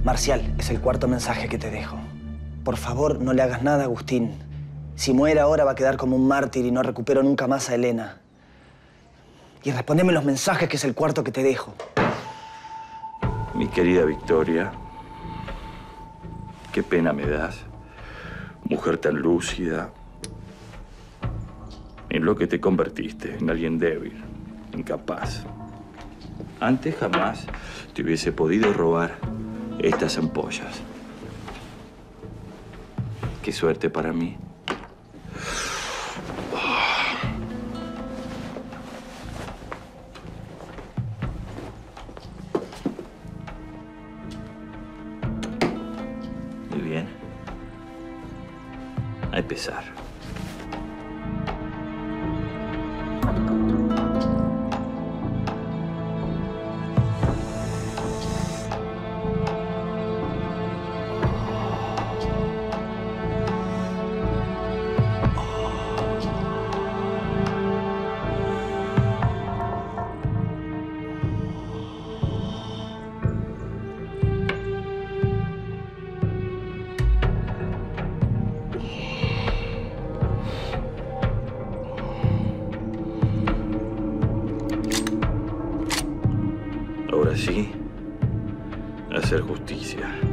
Marcial, es el cuarto mensaje que te dejo. Por favor, no le hagas nada a Agustín. Si muere ahora va a quedar como un mártir y no recupero nunca más a Elena. Y respondeme los mensajes, que es el cuarto que te dejo. Mi querida Victoria, qué pena me das. Mujer tan lúcida. En lo que te convertiste, en alguien débil, incapaz. Antes jamás te hubiese podido robar estas ampollas. Qué suerte para mí. Muy bien. A empezar. Ahora sí, hacer justicia.